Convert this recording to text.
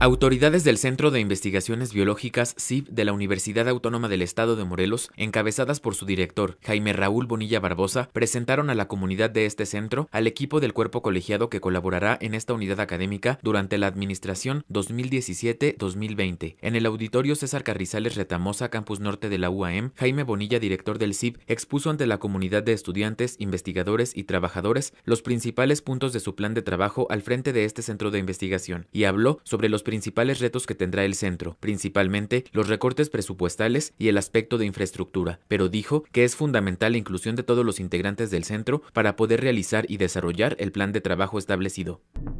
Autoridades del Centro de Investigaciones Biológicas CIB de la Universidad Autónoma del Estado de Morelos, encabezadas por su director, Jaime Raúl Bonilla Barbosa, presentaron a la comunidad de este centro al equipo del cuerpo colegiado que colaborará en esta unidad académica durante la administración 2017-2020. En el auditorio César Carrizales Retamosa, Campus Norte de la UAM, Jaime Bonilla, director del CIB, expuso ante la comunidad de estudiantes, investigadores y trabajadores los principales puntos de su plan de trabajo al frente de este centro de investigación y habló sobre los principales retos que tendrá el centro, principalmente los recortes presupuestales y el aspecto de infraestructura, pero dijo que es fundamental la inclusión de todos los integrantes del centro para poder realizar y desarrollar el plan de trabajo establecido.